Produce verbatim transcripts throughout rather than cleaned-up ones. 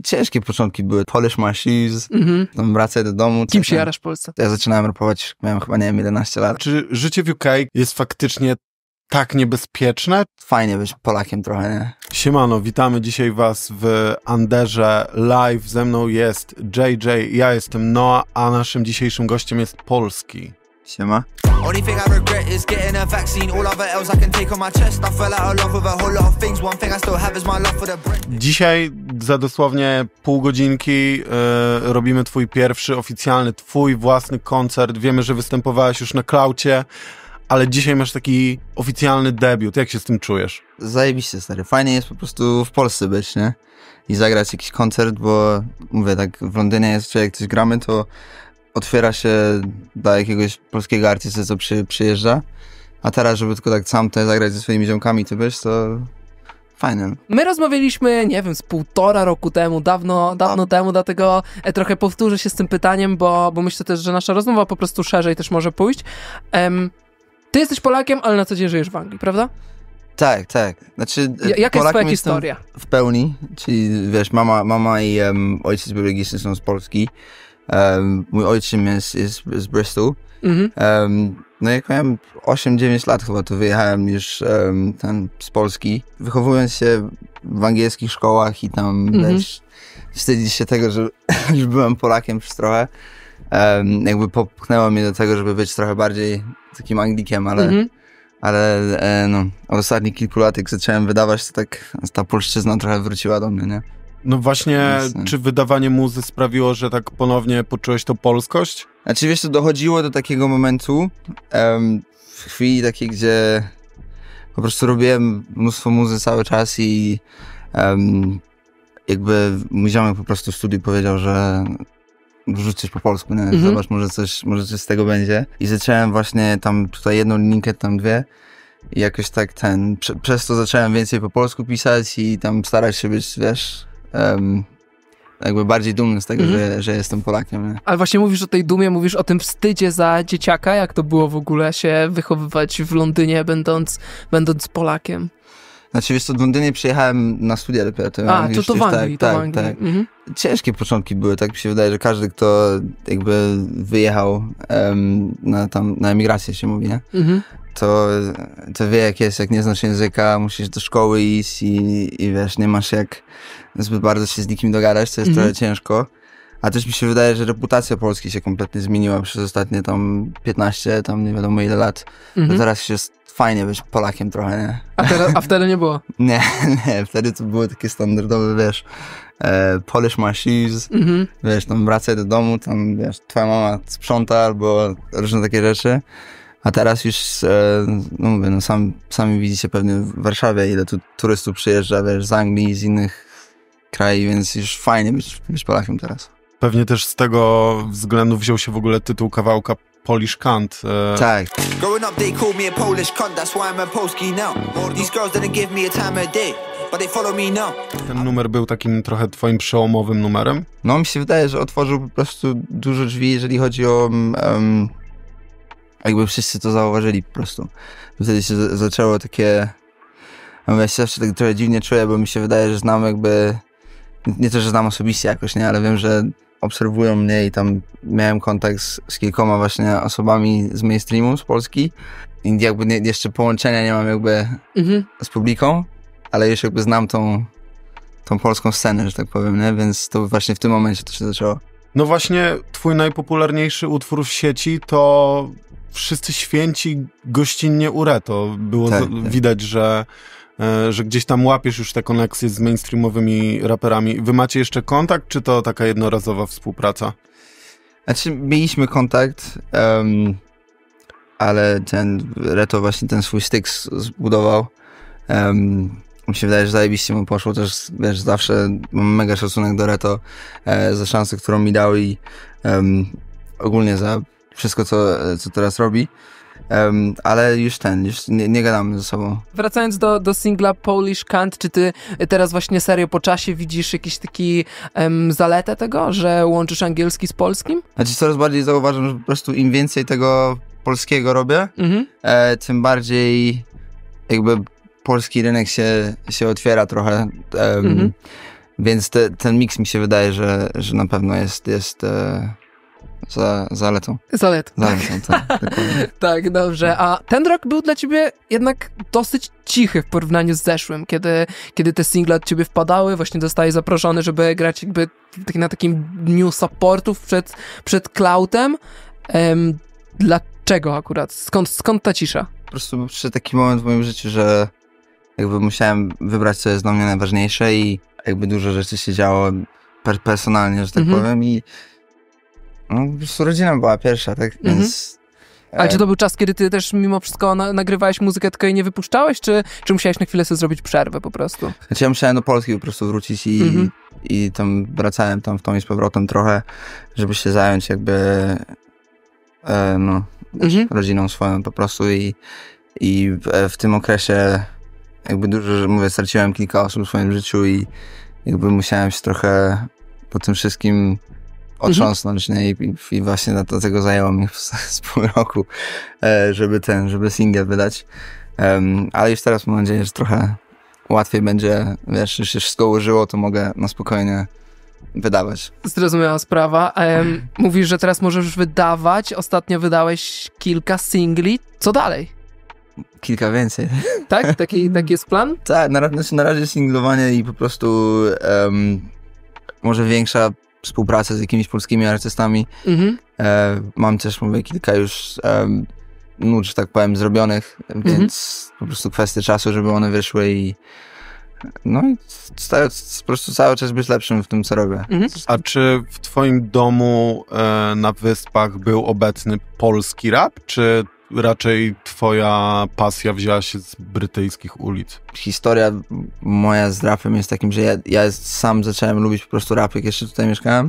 ciężkie początki były. Polish my shoes, mm-hmm. tam wracaj do domu. Kim się jarasz w Polsce? Ja zaczynałem rapować, miałem chyba, nie wiem, jedenaście lat. Czy życie w U K jest faktycznie tak niebezpieczne? Fajnie być Polakiem trochę, nie? Siemano, witamy dzisiaj was w Anderze Live. Ze mną jest J J, ja jestem Noah, a naszym dzisiejszym gościem jest Polski. Siema. Only thing I regret is getting a vaccine. All other else I can take on my chest. I fell out of love with a whole lot of things. One thing I still have is my love for the bread. Dzisiaj za dosłownie pół godzinki yy, robimy twój pierwszy oficjalny, twój własny koncert. Wiemy, że występowałeś już na Klaucie, ale dzisiaj masz taki oficjalny debiut. Jak się z tym czujesz? Zajebiście, stary. Fajnie jest po prostu w Polsce być, nie? I zagrać jakiś koncert, bo mówię, tak w Londynie jest, że jak coś gramy, to otwiera się dla jakiegoś polskiego artysty, co przy, przyjeżdża. A teraz, żeby tylko tak sam tutaj zagrać ze swoimi ziomkami, ty wiesz, to fajne. My rozmawialiśmy, nie wiem, z półtora roku temu, dawno, dawno A. temu, dlatego trochę powtórzę się z tym pytaniem, bo, bo myślę też, że nasza rozmowa po prostu szerzej też może pójść. Um, ty jesteś Polakiem, ale na co dzień żyjesz w Anglii, prawda? Tak, tak. Znaczy, ja, jaka jest twoja historia? W pełni, czyli wiesz, mama, mama i um, ojciec biologiczny są z Polski. Um, mój ojczym jest, jest z Bristol. Mm-hmm. Um, no jak miałem osiem dziewięć lat chyba, to wyjechałem już um, tam z Polski. Wychowując się w angielskich szkołach i tam mm-hmm. wiesz, wstydzić się tego, że już byłem Polakiem przez trochę. Um, jakby popchnęło mnie do tego, żeby być trochę bardziej takim Anglikiem, ale, mm-hmm. ale e, no, od ostatnich kilku lat jak zacząłem wydawać, to tak ta polszczyzna trochę wróciła do mnie, nie? No właśnie, Więc, czy wydawanie muzy sprawiło, że tak ponownie poczułeś tą polskość? Znaczy wiesz, to dochodziło do takiego momentu, um, w chwili takiej, gdzie po prostu robiłem mnóstwo muzy cały czas i um, jakby mój ziomek po prostu w studiu powiedział, że wrzuć coś po polsku, nie? Mm-hmm. Zobacz, może coś, może coś z tego będzie. I zacząłem właśnie tam tutaj jedną linijkę, tam dwie. I jakoś tak ten, prze, przez to zacząłem więcej po polsku pisać i tam starać się być, wiesz, um, jakby bardziej dumny z tego, mm-hmm. że, że jestem Polakiem. Nie? Ale właśnie mówisz o tej dumie, mówisz o tym wstydzie za dzieciaka, jak to było w ogóle się wychowywać w Londynie, będąc, będąc Polakiem? Znaczy, wiesz co, w Londynie przyjechałem na studia dopiero. To A, to to w Anglii, tak, to tak, w Anglii. tak. Mhm. Ciężkie początki były, tak mi się wydaje, że każdy, kto jakby wyjechał um, na, tam, na emigrację się mówi, nie? Mhm. To, to wie jak jest, jak nie znasz języka, musisz do szkoły iść i, i wiesz, nie masz jak zbyt bardzo się z nikim dogadać, to jest mhm. trochę ciężko. A też mi się wydaje, że reputacja Polski się kompletnie zmieniła przez ostatnie tam piętnaście, tam nie wiadomo ile lat. Mhm. To teraz się fajnie być Polakiem trochę, nie? A, teraz, a wtedy nie było? nie, nie, wtedy to było takie standardowe, wiesz, e, polish my shoes, mm-hmm. wiesz, tam wracaj do domu, tam, wiesz, twoja mama sprząta albo różne takie rzeczy. A teraz już, e, no mówię, no sam, sami widzicie pewnie w Warszawie, ile tu turystów przyjeżdża, wiesz, z Anglii, z innych krajów, więc już fajnie być, być Polakiem teraz. Pewnie też z tego względu wziął się w ogóle tytuł kawałka Polish Cunt. E... Tak. Growing up they called me a Polish cunt, that's why I'm a Polski now. These girls didn't give me a time of day, but they follow me now. Ten numer był takim trochę twoim przełomowym numerem? No mi się wydaje, że otworzył po prostu dużo drzwi, jeżeli chodzi o um, jakby wszyscy to zauważyli po prostu. Wtedy się z- zaczęło takie, no ja się zawsze tak trochę dziwnie czuję, bo mi się wydaje, że znam jakby, nie to, że znam osobiście jakoś, nie, ale wiem, że obserwują mnie i tam miałem kontakt z, z kilkoma właśnie osobami z mainstreamu, z Polski i jakby nie, jeszcze połączenia nie mam jakby mhm. z publiką, ale już jakby znam tą, tą polską scenę, że tak powiem, nie? Więc to właśnie w tym momencie to się zaczęło. No właśnie twój najpopularniejszy utwór w sieci to Wszyscy Święci gościnnie Ureto. Było tak, z- tak. widać, że że gdzieś tam łapiesz już te koneksje z mainstreamowymi raperami. Wy macie jeszcze kontakt, czy to taka jednorazowa współpraca? Znaczy, mieliśmy kontakt, um, ale ten Reto właśnie ten swój styk zbudował. Um, mi się wydaje, że zajebiście mu poszło. Też, wiesz, zawsze mam mega szacunek do Reto e, za szansę, którą mi dał i um, ogólnie za wszystko, co, co teraz robi. Um, ale już ten, już nie, nie gadamy ze sobą. Wracając do, do singla Polish Cunt, czy ty teraz właśnie serio po czasie widzisz jakiś taki um, zaletę tego, że łączysz angielski z polskim? Znaczy coraz bardziej zauważam, że po prostu im więcej tego polskiego robię, mhm. e, tym bardziej jakby polski rynek się, się otwiera trochę. Um, mhm. Więc te, ten miks mi się wydaje, że, że na pewno jest, jest e, za, zaletą. Zaletą. Zaletą, tak. tak, tak, dobrze. A ten rok był dla ciebie jednak dosyć cichy w porównaniu z zeszłym, kiedy, kiedy te single od ciebie wpadały, właśnie zostałeś zaproszony, żeby grać jakby na takim dniu supportów przed, przed Cloutem. Um, dlaczego akurat? Skąd, skąd ta cisza? Po prostu przyszedł taki moment w moim życiu, że jakby musiałem wybrać, co jest dla mnie najważniejsze i jakby dużo rzeczy się działo per personalnie, że tak mhm. powiem i no, po prostu rodzina była pierwsza, tak? Mhm. Więc... Ale czy to był czas, kiedy ty też mimo wszystko na, nagrywałeś muzykę, tylko jej nie wypuszczałeś, czy, czy musiałeś na chwilę sobie zrobić przerwę po prostu? Znaczy ja musiałem do Polski po prostu wrócić i, mhm. i tam wracałem tam w tą i z powrotem trochę, żeby się zająć jakby e, no, mhm. rodziną swoją po prostu i, i w, w tym okresie jakby dużo, że mówię, straciłem kilka osób w swoim życiu i jakby musiałem się trochę po tym wszystkim otrząsnąć, mhm. nie? I, i właśnie dlatego zajęło mi z pół roku, żeby ten, żeby singiel wydać. Um, ale już teraz mam nadzieję, że trochę łatwiej będzie, wiesz, już się wszystko ułożyło, to mogę na spokojnie wydawać. Zrozumiała sprawa. Um, mówisz, że teraz możesz wydawać. Ostatnio wydałeś kilka singli. Co dalej? Kilka więcej. Tak? Taki, taki jest plan? Tak, na, znaczy na razie singlowanie i po prostu um, może większa współpraca z jakimiś polskimi artystami. Mhm. E, mam też, mówię, kilka już um, nut, że tak powiem, zrobionych, mhm. więc po prostu kwestia czasu, żeby one wyszły i no i starać po prostu cały czas być lepszym w tym, co robię. Mhm. A czy w twoim domu e, na Wyspach był obecny polski rap, czy raczej twoja pasja wzięła się z brytyjskich ulic? Historia moja z rapem jest takim, że ja, ja sam zacząłem lubić po prostu rap, jak jeszcze tutaj mieszkałem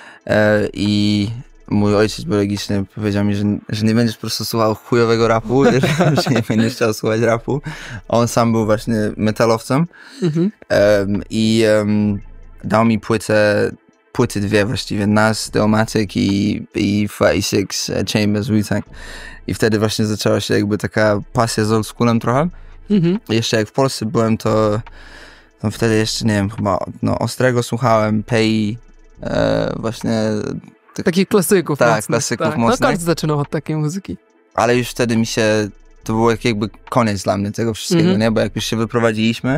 e, i mój ojciec biologiczny powiedział mi, że, że nie będziesz po prostu słuchał chujowego rapu, że nie będziesz chciał słuchać rapu. On sam był właśnie metalowcem mhm. um, i um, dał mi płytę, płyty dwie właściwie, Nas, Illmatic i, i czterdzieści sześć Chambers, Wu-Tang. I wtedy właśnie zaczęła się jakby taka pasja z old schoolem trochę. Mhm. Jeszcze jak w Polsce byłem, to, to wtedy jeszcze, nie wiem, chyba no, Ostrego słuchałem, Pei, e, właśnie... Tych, takich klasyków tak, mocnych. klasyków tak. mocnych. No każdy zaczynał od takiej muzyki. Ale już wtedy mi się, to było jakby koniec dla mnie tego wszystkiego, mhm. nie? Bo jak już się wyprowadziliśmy,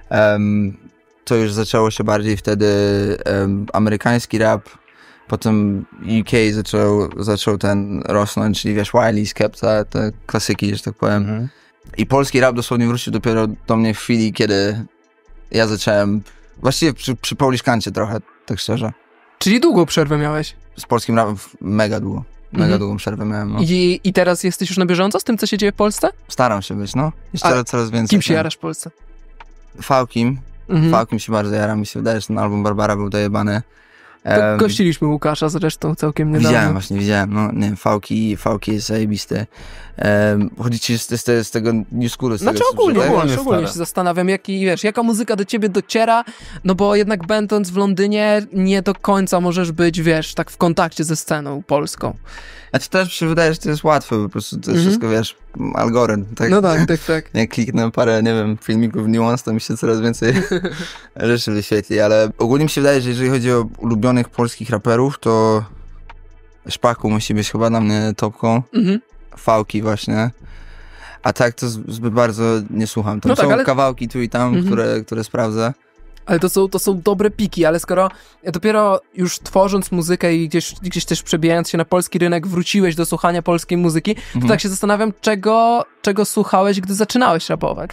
um, to już zaczęło się bardziej wtedy um, amerykański rap, potem U K zaczął, zaczął ten rosnąć, czyli wiesz, Wiley, Skepta, te klasyki, że tak powiem. Mhm. I polski rap dosłownie wrócił dopiero do mnie w chwili, kiedy ja zacząłem, właściwie przy, przy Polish Kancie trochę, tak szczerze. Czyli długą przerwę miałeś? Z polskim rapem mega długo. Mega mhm. długą przerwę miałem, no. I, I teraz jesteś już na bieżąco z tym, co się dzieje w Polsce? Staram się być, no. Jest coraz, coraz więcej. Kim się jarasz w Polsce? Fałkim. Mhm. Fałkim się bardzo jaram. Mi się wydaje, że ten album Barbara był dojebany. Um, Gościliśmy Łukasza zresztą całkiem niedawno. Widziałem, właśnie widziałem. No, nie wiem, Fałki, Fałki jest zajebisty. Um, chodzi ci z, z, z tego New Schoolu? Z znaczy tego, ogólnie, tego, ogólnie, ogólnie się zastanawiam, jaki, wiesz, jaka muzyka do ciebie dociera, no bo jednak będąc w Londynie nie do końca możesz być, wiesz, tak w kontakcie ze sceną polską. A ci też się wydaje, że to jest łatwe, po prostu to jest mm-hmm. wszystko, wiesz, algorytm. Tak? No tak, tak, tak. Jak kliknę parę, nie wiem, filmików Nuance, to mi się coraz więcej rzeczy wyświetli, ale ogólnie mi się wydaje, że jeżeli chodzi o ulubionych polskich raperów, to Szpaku musi być chyba na mnie topką. Mm-hmm. Fałki właśnie. A tak to zbyt bardzo nie słucham. Tam no tak, są ale... kawałki tu i tam, mm-hmm. które, które sprawdzę. Ale to są, to są dobre piki, ale skoro dopiero już tworząc muzykę i gdzieś, gdzieś też przebijając się na polski rynek wróciłeś do słuchania polskiej muzyki, to mhm. tak się zastanawiam, czego, czego słuchałeś, gdy zaczynałeś rapować?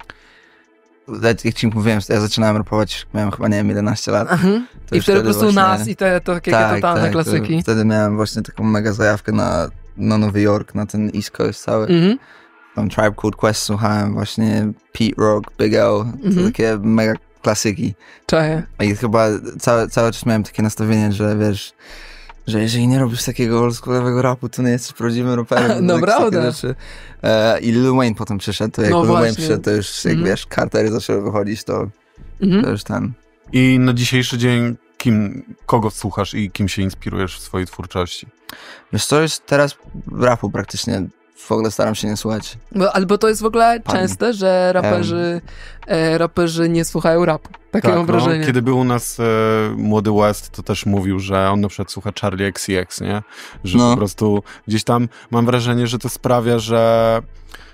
Jak ci mówiłem, ja zaczynałem rapować, miałem chyba, nie wiem, jedenaście lat. Mhm. I wtedy po prostu właśnie... Nas i te, te takie tak, totalne tak, klasyki. To, wtedy miałem właśnie taką mega zajawkę na, na Nowy Jork, na ten East Coast cały. Mhm. Tam Tribe Called Quest słuchałem, właśnie Pete Rock, Big L, to mhm. takie mega klasyki. Czaję. I chyba cały, cały czas miałem takie nastawienie, że wiesz, że jeżeli nie robisz takiego oldschoolowego rapu, to nie jesteś prawdziwym raperem. No prawda. E, I Lil Wayne potem przyszedł, to jak no Lil Wayne przyszedł, to już jak mm. wiesz, Cartery zaczęły wychodzić, to, mm-hmm. to już ten. I na dzisiejszy dzień kim, kogo słuchasz i kim się inspirujesz w swojej twórczości? Wiesz co, jest teraz rapu praktycznie w ogóle staram się nie słuchać. Bo, albo to jest w ogóle Pani. częste, że raperzy, e, raperzy nie słuchają rapu. Takie Tak, mam wrażenie. No, kiedy był u nas e, Młody West, to też mówił, że on na przykład słucha Charlie X C X, nie? Że No. po prostu gdzieś tam mam wrażenie, że to sprawia, że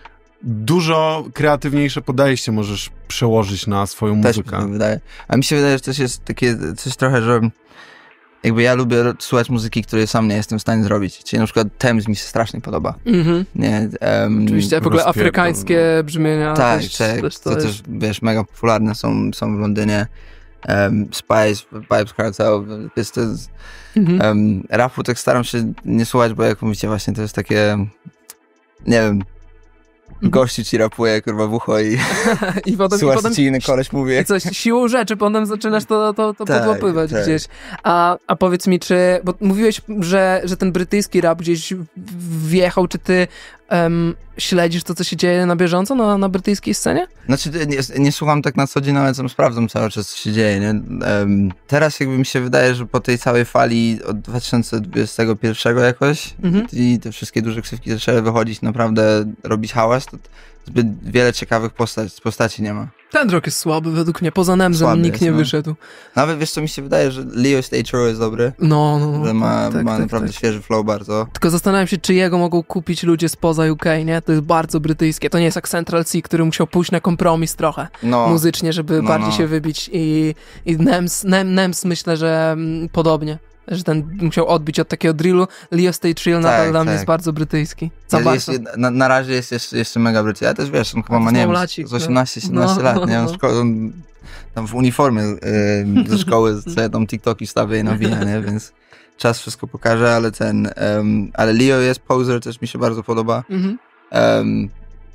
dużo kreatywniejsze podejście możesz przełożyć na swoją Też mi muzykę. się wydaje. A mi się wydaje, że też jest takie coś trochę, że jakby ja lubię słuchać muzyki, której sam nie jestem w stanie zrobić. Czyli na przykład Thames mi się strasznie podoba. Mhm. Nie, um, Oczywiście, w ogóle rozpierdol, afrykańskie brzmienia. Tak, też, tak, też to, to też, jest... wiesz, mega popularne są, są w Londynie. Um, Spice, Vybz Kartel, jest to, Mhm. um, rapu tak staram się nie słuchać, bo jak mówicie właśnie, to jest takie, nie wiem, gościu ci rapuje, kurwa, w ucho i I potem, i słuchasz, potem co ci inny koleś mówi. i coś siłą rzeczy, potem zaczynasz to, to, to Tak, podłapywać tak. gdzieś. A, a powiedz mi, czy, bo mówiłeś, że, że ten brytyjski rap gdzieś w- wjechał, czy ty em, śledzisz to, co się dzieje na bieżąco na, na brytyjskiej scenie? Znaczy, nie, nie słucham tak na co dzień, ale tam sprawdzam cały czas, co się dzieje, nie? Um, teraz jakby mi się wydaje, że po tej całej fali od dwa tysiące dwudziestego pierwszego jakoś Mhm. i te wszystkie duże ksywki zaczęły wychodzić, naprawdę robić hałas, to zbyt wiele ciekawych postać, postaci nie ma. Ten rok jest słaby według mnie, poza Nemzem Słaby nikt jest, nie no. wyszedł. Nawet wiesz co, mi się wydaje, że Leo Stage jest dobry, No, no, no. że ma, tak, ma tak, naprawdę tak. świeży flow bardzo. Tylko zastanawiam się, czy jego mogą kupić ludzie spoza U K, nie? To jest bardzo brytyjskie. To nie jest jak Central C, który musiał pójść na kompromis trochę No, muzycznie, żeby no, bardziej no. się wybić. I, i Nems, Nem, Nems myślę, że mm, podobnie. Że ten musiał odbić od takiego drillu. Leo Stage Drill nadal Tak, dla mnie tak. jest bardzo brytyjski. Za jest, bardzo. jest, na, na razie jest jeszcze, jeszcze mega brytyjski, ale też wiesz, on chyba to ma, jest nie wiem, małolacik, z osiemnaście no. siedemnaście No, lat, nie? On, no. szko- on tam w uniformie yy, ze szkoły sobie tam TikToki stawia i nawija, nie? Więc czas wszystko pokaże, ale ten, um, ale Leo jest poser, też mi się bardzo podoba. Mhm. Um,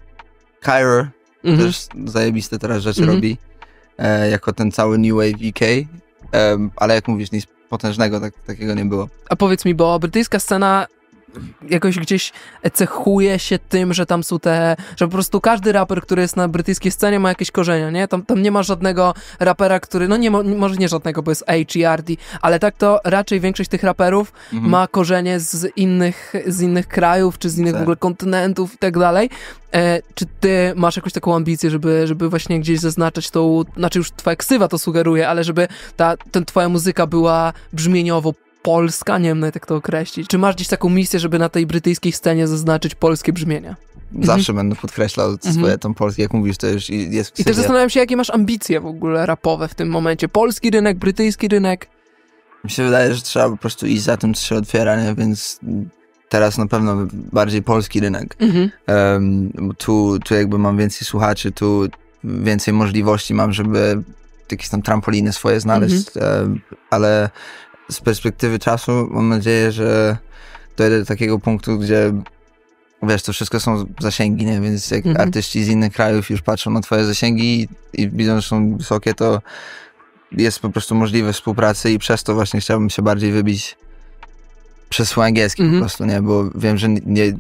Kyra Mhm. też zajebiste teraz rzeczy Mhm. robi, e, jako ten cały New Wave E K, um, ale jak mówisz, nic potężnego tak, takiego nie było. A powiedz mi, bo brytyjska scena jakoś gdzieś cechuje się tym, że tam są te, że po prostu każdy raper, który jest na brytyjskiej scenie, ma jakieś korzenia, nie? Tam, tam nie ma żadnego rapera, który, no nie, mo- może nie żadnego, bo jest H i R D, ale tak to raczej większość tych raperów Mhm. ma korzenie z innych, z innych krajów, czy z innych Tak. w ogóle kontynentów i tak dalej. E, czy ty masz jakąś taką ambicję, żeby, żeby właśnie gdzieś zaznaczać tą, znaczy już twoja ksywa to sugeruje, ale żeby ta, ten, twoja muzyka była brzmieniowo polska, nie wiem nawet jak to określić. Czy masz gdzieś taką misję, żeby na tej brytyjskiej scenie zaznaczyć polskie brzmienia? Zawsze będę podkreślał Mhm. swoje tam polskie, jak mówisz, to już i- jest w I też sobie. zastanawiam się, jakie masz ambicje w ogóle rapowe w tym momencie. Polski rynek, brytyjski rynek. Mi się wydaje, że trzeba po prostu iść za tym, co się otwiera, nie? Więc teraz na pewno bardziej polski rynek. Mhm. Um, bo tu, tu jakby mam więcej słuchaczy, tu więcej możliwości mam, żeby jakieś tam trampoliny swoje znaleźć, um, ale z perspektywy czasu mam nadzieję, że dojdę do takiego punktu, gdzie wiesz, to wszystko są zasięgi, nie? Więc jak Mhm. artyści z innych krajów już patrzą na twoje zasięgi i, i widzą, że są wysokie, to jest po prostu możliwość współpracy i przez to właśnie chciałbym się bardziej wybić przez swój angielski Mhm. po prostu, nie? Bo wiem, że nie,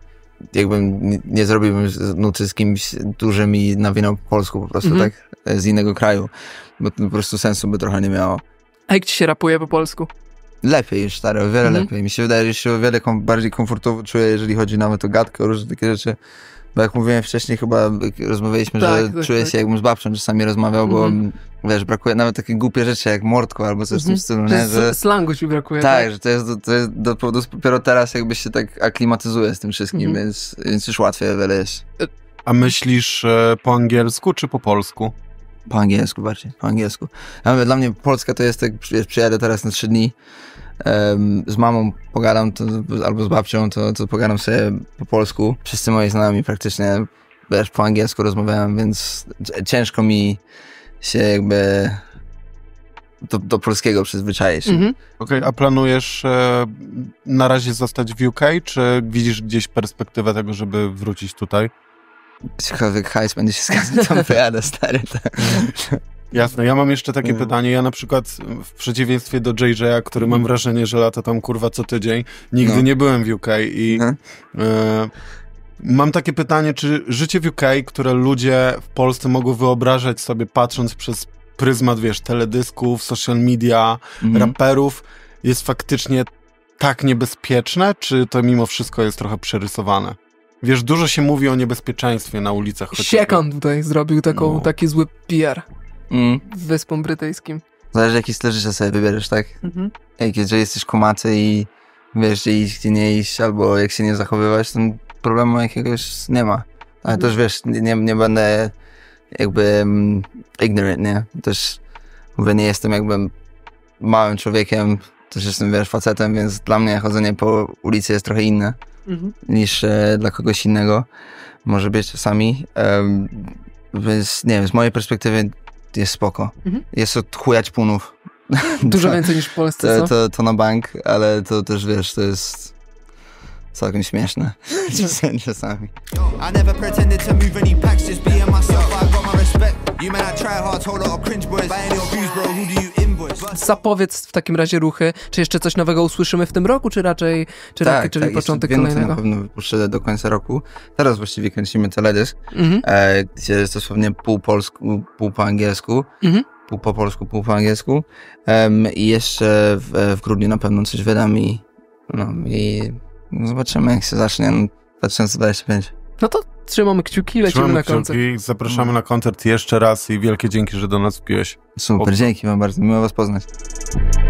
jakbym nie, nie zrobiłbym z- nuty z kimś dużym i nawinął po polsku po prostu, Mhm. tak? Z innego kraju, bo to po prostu sensu by trochę nie miało. A jak ci się rapuje po polsku? Lepiej już, stary, o wiele Mhm. lepiej. Mi się wydaje, że się o wiele kom- bardziej komfortowo czuję, jeżeli chodzi nawet o gadkę, o różne takie rzeczy. Bo jak mówiłem wcześniej, chyba jak rozmawialiśmy, Tak, że tak, czuję tak. się jakbym z babcią czasami rozmawiał, Mhm. bo wiesz, brakuje nawet takie głupie rzeczy jak mordko albo coś w tym Mhm. stylu, To nie? jest Że, slangu ci brakuje, tak, tak? że to jest, do, to jest do, do, dopiero teraz jakby się tak aklimatyzuje z tym wszystkim, Mhm. więc, więc już łatwiej o wiele jest. A myślisz e, po angielsku czy po polsku? Po angielsku bardziej, po angielsku. Ja mówię, dla mnie Polska to jest tak, wiesz, przyjadę teraz na trzy dni, um, z mamą pogadam, to, albo z babcią, to, to pogadam sobie po polsku. Wszyscy moi znajomi praktycznie, wiesz, po angielsku rozmawiałem, więc c- ciężko mi się jakby do, do polskiego przyzwyczaić. Mhm. Okej, a planujesz e, na razie zostać w U K, czy widzisz gdzieś perspektywę tego, żeby wrócić tutaj? Jeślikolwiek hajs będzie się zgadzał, to pojadę, stary. To. Jasne, ja mam jeszcze takie Mhm. pytanie. Ja na przykład w przeciwieństwie do J J, który mam wrażenie, że lata tam kurwa co tydzień, nigdy No. nie byłem w U K i Mhm. e, mam takie pytanie, czy życie w U K, które ludzie w Polsce mogą wyobrażać sobie patrząc przez pryzmat, wiesz, teledysków, social media, Mhm. raperów, jest faktycznie tak niebezpieczne, czy to mimo wszystko jest trochę przerysowane? Wiesz, dużo się mówi o niebezpieczeństwie na ulicach. Siekan tutaj zrobił taką, No. taki zły P R Mm. Wyspom Brytyjskim. Zależy jaki styl życia sobie wybierzesz, tak? Mhm. Jak jeżeli jesteś kumaty i wiesz, gdzie iść, gdzie nie iść, albo jak się nie zachowywać, to problemu jakiegoś nie ma. Ale Mhm. też wiesz, nie, nie będę jakby um, ignorant, nie? Też mówię, nie jestem jakby małym człowiekiem, też jestem, wiesz, facetem, więc dla mnie chodzenie po ulicy jest trochę inne Mhm. niż e, dla kogoś innego. Może być czasami. Um, więc nie wiem, z mojej perspektywy jest spoko. Mhm. Jest od chuja ćpunów. Dużo to, więcej niż w Polsce, to, co? to, to na bank, ale to też wiesz, to jest całkiem śmieszne czasami. I never pretended to move any packs, just being myself, I got my respect. You man, I try hard, told a lot of cringe boys. Buying your views, bro, who do you invoice? Zapowiedz w takim razie ruchy. Czy jeszcze coś nowego usłyszymy w tym roku, czy raczej, czy raczej czyli początek jeszcze dwie nuty kolejnego? na pewno wypuszczę do końca roku. Teraz właściwie kręcimy teledysk, Mhm. e, gdzie jest dosłownie pół polsku, pół po angielsku. Mhm. Pół po polsku, pół po angielsku. Um, I jeszcze w, w grudniu na pewno coś wydam i, no, i zobaczymy, jak się zacznie. No, dwa tysiące dwudziesty piąty. No to trzymamy kciuki i lecimy Trzymamy na koncert. kciuki, zapraszamy na koncert jeszcze raz i wielkie dzięki, że do nas wpiłeś. Super, dzięki wam bardzo, miło was poznać.